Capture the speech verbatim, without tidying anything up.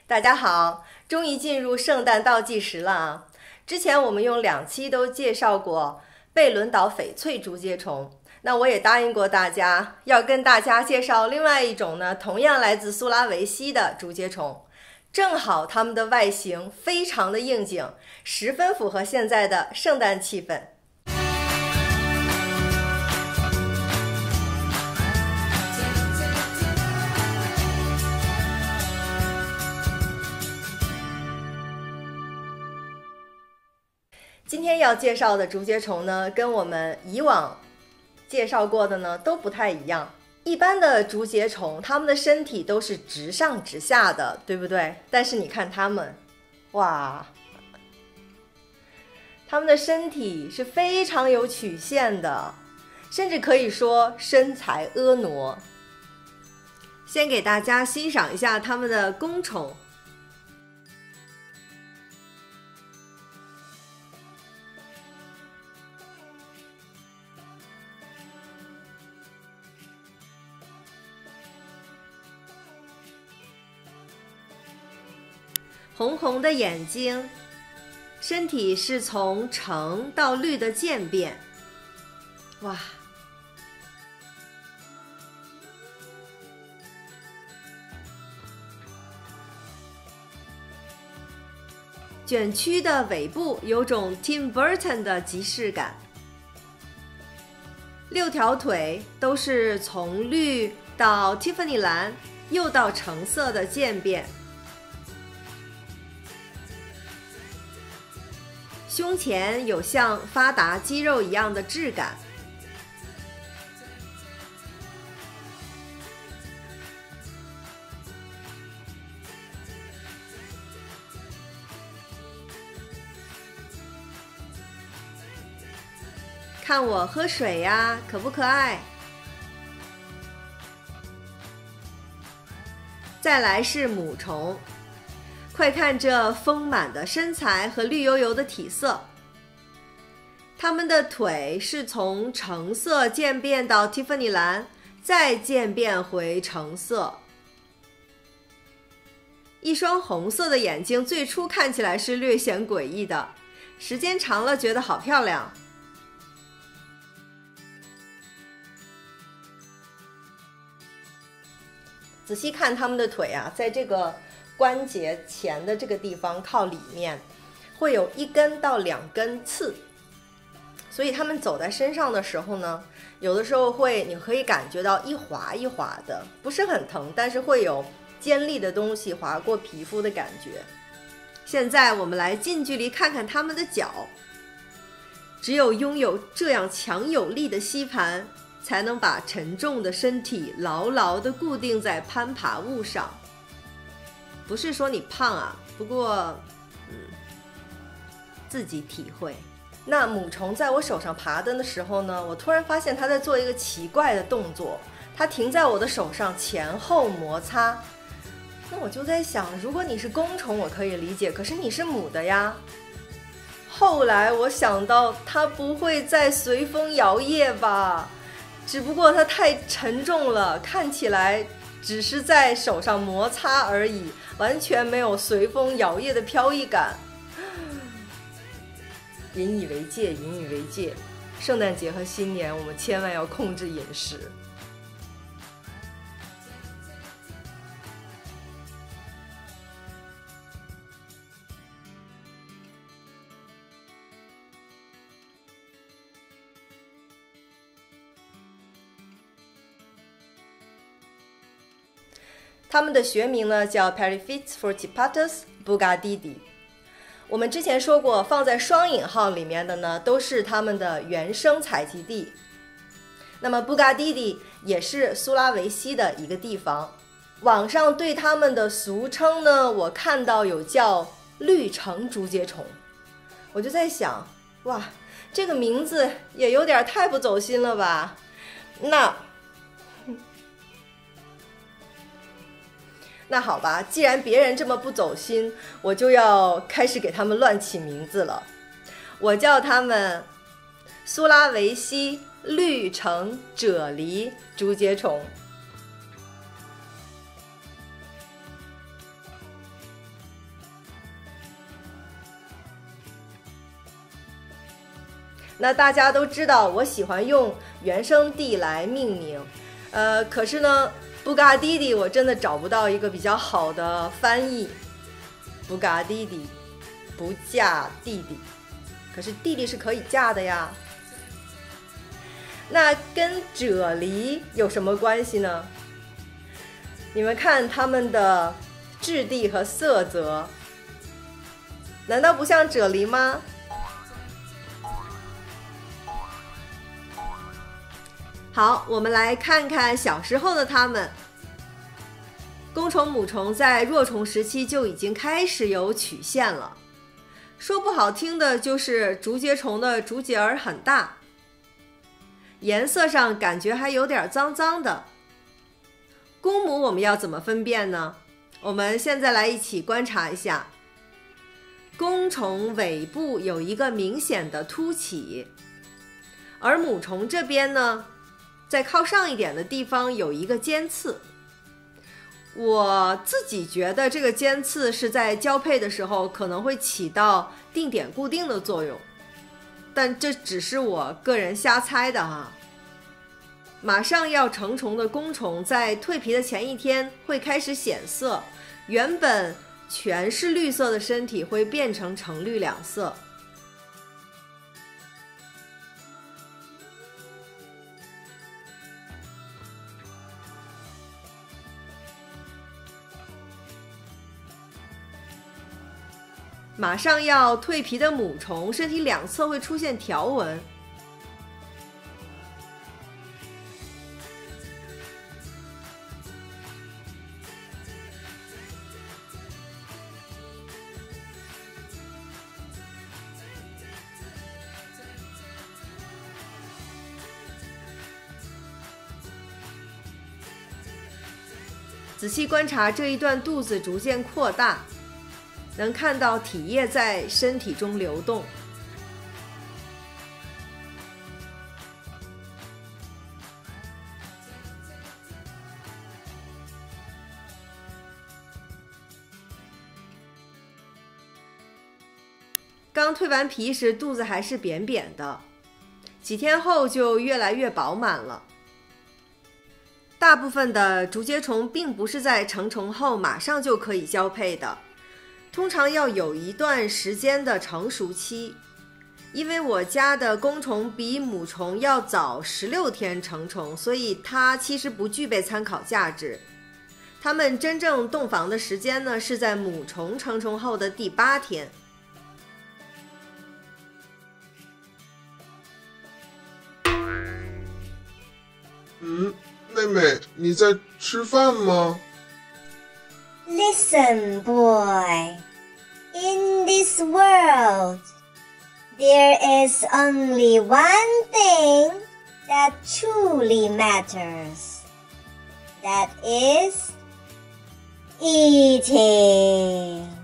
大家好，终于进入圣诞倒计时了啊！之前我们用两期都介绍过贝伦岛翡翠竹节虫，那我也答应过大家要跟大家介绍另外一种呢，同样来自苏拉维西的竹节虫。正好它们的外形非常的应景，十分符合现在的圣诞气氛。今天要介绍的竹节虫呢，跟我们以往介绍过的呢都不太一样。一般的竹节虫，它们的身体都是直上直下的，对不对？但是你看它们，哇，它们的身体是非常有曲线的，甚至可以说身材婀娜。先给大家欣赏一下它们的公虫。红红的眼睛，身体是从橙到绿的渐变，哇！卷曲的尾部有种 Tim Burton 的即视感。六条腿都是从绿到 Tiffany 蓝，又到橙色的渐变。胸前有像发达肌肉一样的质感，看我喝水呀，可不可爱？再来是母虫。快看这丰满的身材和绿油油的体色，它们的腿是从橙色渐变到 Tiffany 蓝，再渐变回橙色。一双红色的眼睛最初看起来是略显诡异的，时间长了觉得好漂亮。仔细看它们的腿啊，在这个关节前的这个地方靠里面会有一根到两根刺，所以他们走在身上的时候呢，有的时候会你可以感觉到一滑一滑的，不是很疼，但是会有尖利的东西划过皮肤的感觉。现在我们来近距离看看他们的脚，只有拥有这样强有力的吸盘，才能把沉重的身体牢牢地固定在攀爬物上。不是说你胖啊，不过，嗯，自己体会。那母虫在我手上爬的时候呢，我突然发现它在做一个奇怪的动作，它停在我的手上前后摩擦。那我就在想，如果你是公虫，我可以理解，可是你是母的呀。后来我想到，它不会再随风摇曳吧？只不过它太沉重了，看起来只是在手上摩擦而已，完全没有随风摇曳的飘逸感。引以为戒，引以为戒。圣诞节和新年，我们千万要控制饮食。它们的学名呢叫 Periphytes fortipatus bugadidi。我们之前说过，放在双引号里面的呢，都是它们的原生采集地。那么 Bugadidi 也是苏拉维西的一个地方。网上对它们的俗称呢，我看到有叫绿橙竹节虫，我就在想，哇，这个名字也有点太不走心了吧？那。那好吧，既然别人这么不走心，我就要开始给他们乱起名字了。我叫他们苏拉维西绿橙啫喱竹节虫。 那大家都知道，我喜欢用原生地来命名，呃，可是呢，布嘎弟弟我真的找不到一个比较好的翻译。布嘎弟弟，不嫁弟弟，可是弟弟是可以嫁的呀。那跟啫喱有什么关系呢？你们看它们的质地和色泽，难道不像啫喱吗？好，我们来看看小时候的它们。公虫母虫在若虫时期就已经开始有曲线了，说不好听的就是竹节虫的竹节儿很大，颜色上感觉还有点脏脏的。公母我们要怎么分辨呢？我们现在来一起观察一下。公虫尾部有一个明显的凸起，而母虫这边呢，在靠上一点的地方有一个尖刺。我自己觉得这个尖刺是在交配的时候可能会起到定点固定的作用，但这只是我个人瞎猜的哈。马上要成虫的公虫在蜕皮的前一天会开始显色，原本全是绿色的身体会变成橙绿两色。马上要蜕皮的母虫身体两侧会出现条纹，仔细观察这一段肚子逐渐扩大，能看到体液在身体中流动。刚蜕完皮时，肚子还是扁扁的，几天后就越来越饱满了。大部分的竹节虫并不是在成虫后马上就可以交配的，通常要有一段时间的成熟期。因为我家的公虫比母虫要早十六天成虫，所以它其实不具备参考价值。它们真正洞房的时间呢，是在母虫成虫后的第八天。 嗯，妹妹，你在吃饭吗？ Listen, boy. In this world, there is only one thing that truly matters. That is eating.